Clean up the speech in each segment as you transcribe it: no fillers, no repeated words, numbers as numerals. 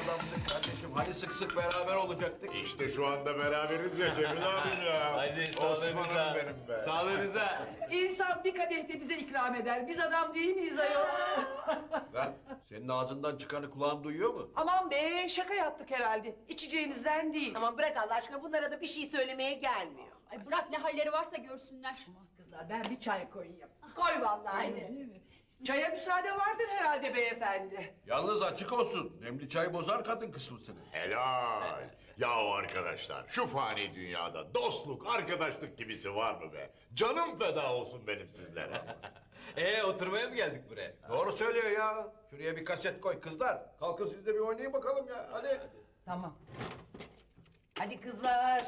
adamsın kardeşim. Hani sık sık beraber olacaktık. İşte şu anda beraberiz ya Cemil abim ya. Hadi Osman'ım sağlığınıza. benim be. Sağlığınıza. İnsan bir kadeh de bize ikram eder. Biz adam değil miyiz ayol? Lan senin ağzından çıkanı kulağın duyuyor mu? Aman be, şaka yaptık herhalde. İçeceğinizden değil. Aman bırak Allah aşkına, bunlara da bir şey söylemeye gelmiyor. Ay bırak ne halleri varsa görsünler. Kızlar, ben bir çay koyayım. Koy vallahi. Çaya müsaade vardır herhalde beyefendi. Yalnız açık olsun. Nemli çay bozar kadın kısmısını. Helal. Yahu arkadaşlar, şu fani dünyada dostluk, arkadaşlık gibisi var mı be? Canım feda olsun benim sizlere. Oturmaya mı geldik buraya? Doğru söylüyor ya. Şuraya bir kaset koy kızlar. Kalkın siz de bir oynayın bakalım ya. Hadi. Tamam. Hadi kızlar.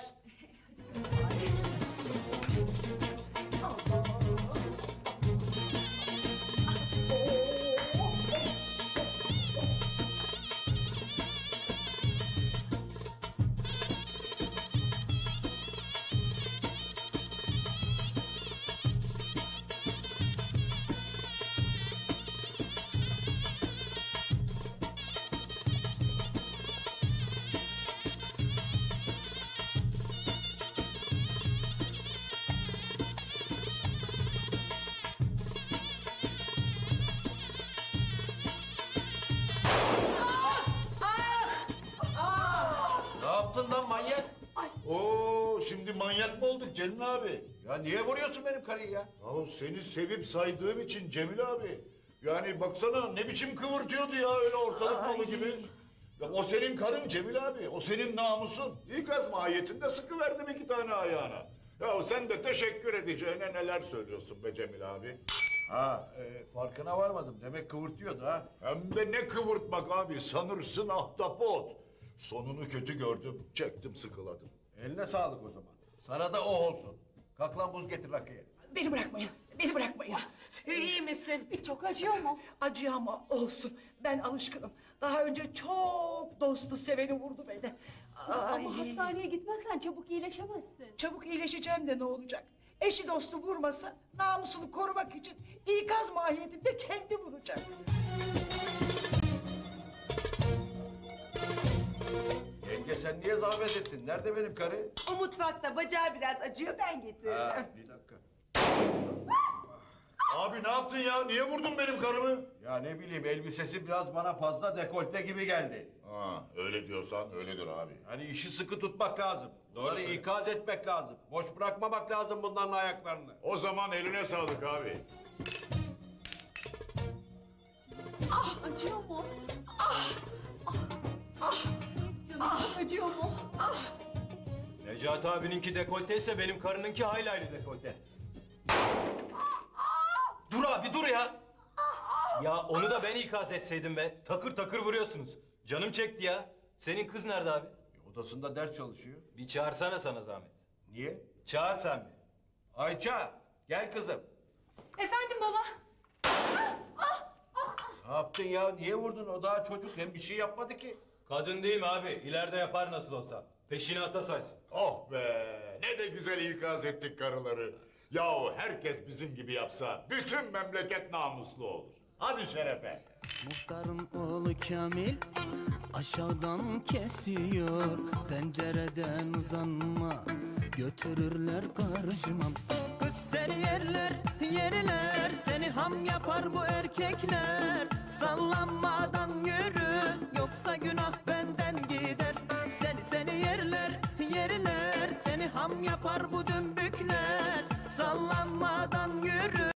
Ne yaptın lan manyak? Oo, şimdi manyak mı olduk Cemil abi? Ya niye vuruyorsun benim karıyı ya? Yahu seni sevip saydığım için Cemil abi. Yani baksana ne biçim kıvırtıyordu ya öyle ortalık malı gibi. Ya o senin karın Cemil abi, o senin namusun. İkaz mahiyetinde sıkıverdim iki tane ayağına. Ya sen de teşekkür edeceğine neler söylüyorsun be Cemil abi. Farkına varmadım. Demek kıvırtıyordu ha. Hem de ne kıvırtmak abi, sanırsın ahtapot. Sonunu kötü gördüm, çektim sıkıladım. Eline sağlık o zaman. Sana da o olsun. Kalk lan buz getir rakıya. Beni bırakmayın. Beni bırakmayın. İyi misin? Çok acıyor mu? Acı ama olsun. Ben alışkınım. Daha önce çok dostu seveni vurdu beni. Ay. Ama hastaneye gitmezsen çabuk iyileşemezsin. Çabuk iyileşeceğim de ne olacak? Eşi dostu vurmasa namusunu korumak için ikaz mahiyetinde kendi vuracak. Yenge sen niye zahmet ettin? Nerede benim karı? O mutfakta bacağı biraz acıyor, ben getirdim. Bir dakika. Abi ne yaptın ya, niye vurdun benim karımı? Ya ne bileyim elbisesi biraz bana fazla dekolte gibi geldi. Ha, öyle diyorsan öyledir abi. Hani işi sıkı tutmak lazım. Bunları ikaz etmek lazım. Boş bırakmamak lazım bunların ayaklarını. O zaman eline sağlık abi. Acıyor mu? Canım çok acıyor mu? Necati abininki dekolteyse benim karınınki haylaylı dekolte. Dur abi dur ya. Ya onu da ben ikaz etseydim be. Takır takır vuruyorsunuz. Canım çekti ya. Senin kız nerede abi? Odasında ders çalışıyor. Bir çağırsana sana zahmet. Niye? Çağır sen bir. Ayça gel kızım. Efendim baba. Ne yaptın ya? Niye vurdun? O daha çocuk. Hem bir şey yapmadı ki. Kadın değil mi abi? İleride yapar nasıl olsa. Peşine ata saysın. Oh be, ne de güzel ikaz ettik karıları. Yahu herkes bizim gibi yapsa bütün memleket namuslu olur. Hadi şerefe. Muhtarın oğlu Kamil aşağıdan kesiyor, pencereden uzanma götürürler karşıma. Kız seni yerler yerler, seni ham yapar bu erkekler. Sallanmadan yürü, yoksa günah